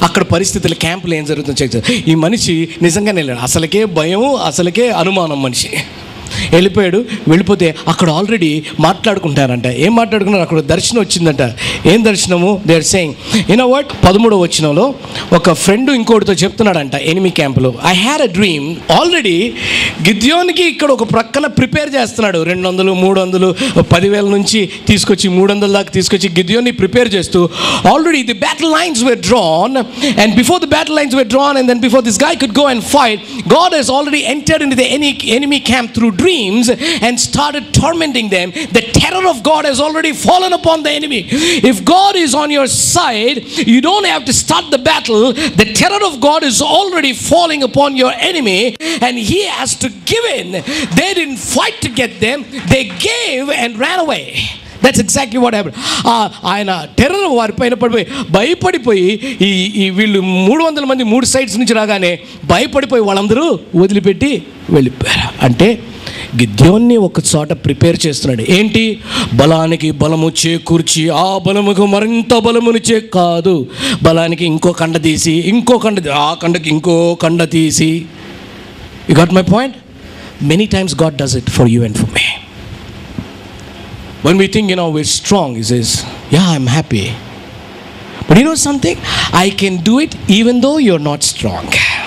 అక్కడ పరిస్థితులు క్యాంపులు ఏం జరుగుతుందో చెక్ చేస్తాడు. ఈ మనిషి నిజంగానే వెళ్ళాడు, అసలుకే భయం, అసలుకే అనుమానం. మనిషి వెళ్ళిపోయాడు. వెళ్ళిపోతే అక్కడ ఆల్రెడీ మాట్లాడుకుంటారంట. ఏం మాట్లాడుకున్నారు? అక్కడ దర్శనం వచ్చిందంట. ఏం దర్శనము? They are saying, you know what, 13వ వచనంలో ఒక ఫ్రెండ్ ఇంకోటితో చెప్తున్నాడంట ఎనిమి క్యాంపులో, I had a dream. Already గిద్యోనికి ఇక్కడ ఒక ప్రక్కన ప్రిపేర్ చేస్తున్నాడు. 200, 300, 10,000 నుంచి తీసుకొచ్చి 300 దాకా తీసుకొచ్చి గిద్యోన్ని ప్రిపేర్ చేస్తూ, already the battle lines were drawn, and before the battle lines were drawn, and then before this guy could go and fight, God has already entered into the enemy camp through dreams and started tormenting them. The terror of God has already fallen upon the enemy. If God is on your side, you don't have to start the battle. The terror of God is already falling upon your enemy, and he has to give in. They didn't fight to get them, they gave and ran away. That's exactly what happened. ఆయన terror వారి పైన పడిపోయి భయపడిపోయి ఈ వీళ్ళు 300 మంది 3 sides నుంచి రాగానే భయపడిపోయి వాళ్ళందరూ వదిలిపెట్టి వెళ్ళిపోయారు. అంటే గిద్యోన్ని ఒక చోట ప్రిపేర్ చేస్తున్నాడు. ఏంటి? బలానికి బలము చేకూర్చి ఆ బలముకు మరింత బలముని కాదు, బలానికి ఇంకో కండ తీసి, ఇంకో కండ, ఆ కండకి ఇంకో కండ తీసి. You got my point? Many times God does it for you and for me. When we think, we're strong, he says, yeah, I'm happy. But you know something? I can do it even though you're not strong.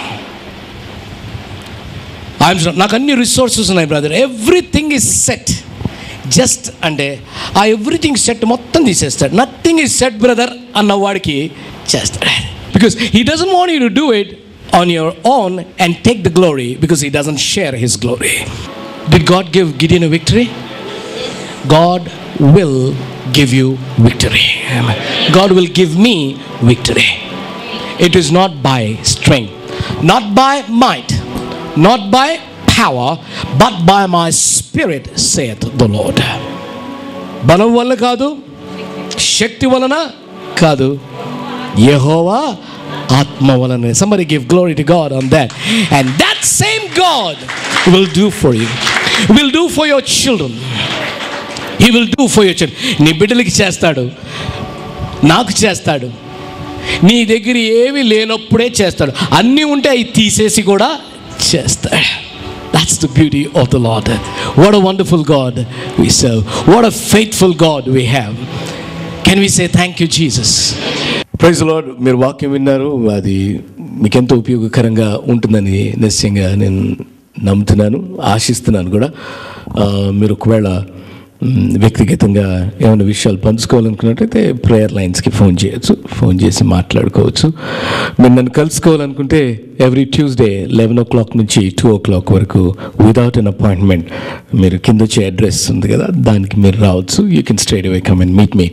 I'm strong. నాకు అన్ని resources ఉన్నాయి brother, everything is set. Just అంటే ఆ everything set మొత్తం తీసేస్తాడు. Nothing is set brother అన్నవాడికి చేస్తాడు. Because he doesn't want you to do it on your own and take the glory, because he doesn't share his glory. Did God give Gideon a victory? God will give you victory. God will give me victory. It is not by strength, not by might, not by power, but by my spirit, saith the Lord. బలం వల్ల కాదు, శక్తి వలన కాదు, యెహోవా ఆత్మ వలన. Somebody give glory to God on that. And that same God will do for you, will do for your children. He will do for your children. నీ బిడ్డలకి చేస్తాడు, నాకు చేస్తాడు. నీ దగ్గర ఏవి లేనప్పుడే చేస్తాడు, అన్నీ ఉంటే అవి తీసేసి కూడా చేస్తాడు. That's the beauty of the Lord. What a wonderful God we serve. What a faithful God we have. Can we say thank you Jesus? Praise the Lord. మీరు వాక్యం విన్నారు, అది మీకు ఎంతో ఉపయోగకరంగా ఉంటుందని నిశ్చయంగా నేను నమ్ముతున్నాను, ఆశిస్తున్నాను కూడా. మీరు ఒకవేళ వ్యక్తిగతంగా ఏమైనా విషయాలు పంచుకోవాలనుకున్నట్టయితే ప్రేయర్ లైన్స్కి ఫోన్ చేయొచ్చు, ఫోన్ చేసి మాట్లాడుకోవచ్చు. మీరు నన్ను కలుసుకోవాలనుకుంటే ఎవ్రీ ట్యూస్డే 11 o'clock నుంచి 2 o'clock వరకు వితౌట్ అన్ అపాయింట్మెంట్, మీరు కింద వచ్చే అడ్రస్ ఉంది కదా, దానికి మీరు రావచ్చు. You can straight away come and meet me.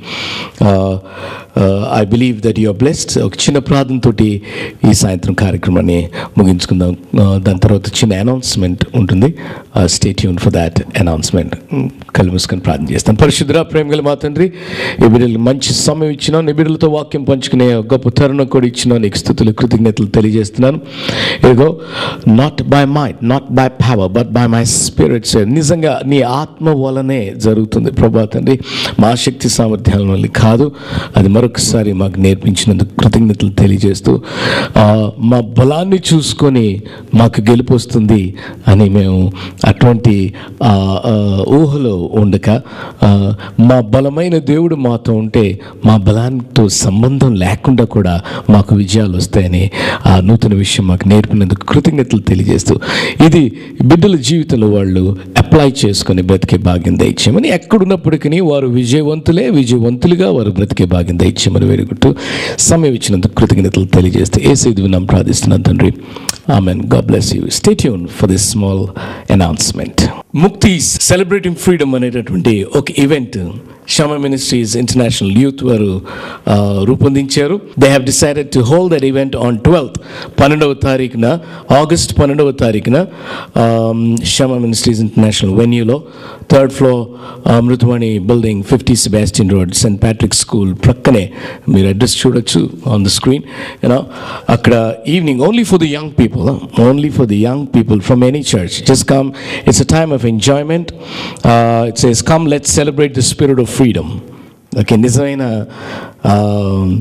I believe that you are blessed. ఒక చిన్న ప్రార్థనతో ఈ సాయంత్రం కార్యక్రమాన్ని ముగించుకుందాం. దాని తర్వాత చిన్న అనౌన్స్మెంట్ ఉంటుంది. Stay tune for that announcement. కళ్ళు మూసుకొని ప్రార్థన చేస్తాను. పరిశుద్ధుడా, ప్రేమ గల మా తండ్రి, ఈ బిడ్డలకు మంచి సమయం ఇచ్చినావు, నీ బిడ్డలతో వాక్యం పంచుకునే గొప్ప తరుణం కూడా ఇచ్చినావు. నీకు స్తుతులు కృతజ్ఞతలు తెలియజేస్తున్నాను. ఇదిగో, not by might, not by power, but by my spirit. నిజంగా నీ ఆత్మ వలనే జరుగుతుంది ప్రభా తండ్రి, మా శక్తి సామర్థ్యాల వల్ల కాదు. అది మరొకసారి మాకు నేర్పించినందుకు కృతజ్ఞతలు తెలియజేస్తూ, మా బలాన్ని చూసుకొని మాకు గెలుపు వస్తుంది అని మేము అటువంటి ఊహలో ఉండక, మా బలమైన దేవుడు మాతో ఉంటే మా బలాంతో సంబంధం లేకుండా కూడా మాకు విజయాలు వస్తాయని ఆ నూతన విషయం మాకు నేర్పినందుకు కృతజ్ఞతలు తెలియజేస్తూ, ఇది బిడ్డల జీవితంలో వాళ్ళు అప్లై చేసుకొని బ్రతికే భాగ్యం దయచేయమని, ఎక్కడున్నప్పటికీ వారు విజయవంతులుగా వారు బ్రతికే భాగ్యం దయచేయమని వేడుకుంటూ సమయం ఇచ్చినందుకు కృతజ్ఞతలు తెలియజేస్తూ యేసుని నామమున ప్రార్థిస్తున్నాను తండ్రి. Amen. God bless you. Stay tune for this small announcement. Mukti celebrating freedom అనేటటువంటి ఒక event Shama ministries international youth వారు రూపొందించారు. They have decided to hold that event on 12th August 12th Shama ministries international వెన్యూలో, 3rd floor Amruthavani building, 50 Sebastian Road, saint Patrick school ప్రక్కనే. మీరు address చూడొచ్చు on the screen. అక్కడ evening only for the young people from any church. Just come. It's a time of enjoyment. It says come let's celebrate the spirit of freedom. Okay, నిజమైన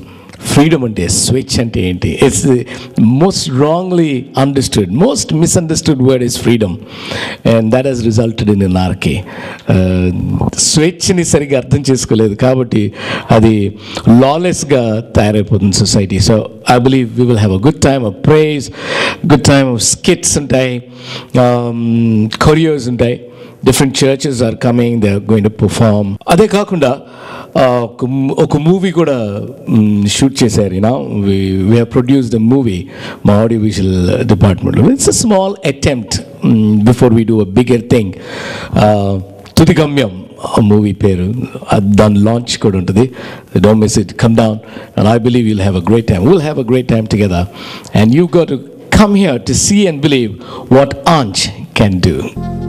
freedom అంటే, స్వేచ్ఛ అంటే ఏంటి? It's most wrongly understood, most misunderstood word is freedom, and that has resulted in anarchy. స్వేచ్ఛని సరిగ్గా అర్థం చేసుకోలేదు కాబట్టి అది లాలెస్గా తయారైపోతుంది society. So I believe we will have a good time of praise, good time of skits ఉంటాయి, choreos ఉంటాయి. Different churches are coming, they are going to perform. అదే కాకుండా ఒక మూవీ కూడా షూట్ చేశారు. We have produced a movie మా audio visual డిపార్ట్మెంట్లో. It's a small attempt before we do a bigger thing. తుది గమ్యం మూవీ పేరు. దాని లాంచ్ కూడా ఉంటుంది. Don't miss it, come down and I believe you'll have a great time. Will have a great time together and you got to come here to see and believe what Anj can do.